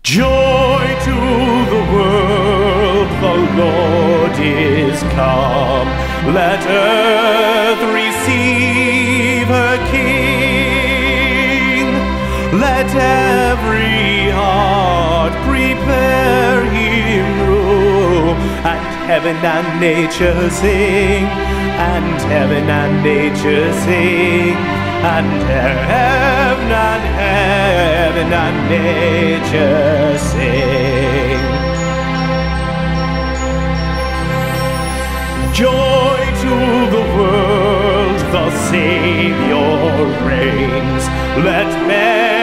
Joy to the world, the Lord is come. Let earth receive her King. Let every heart prepare him room. And heaven and nature sing, and heaven and nature sing, and heaven and nature sing. Joy to the world, the Savior reigns. Let men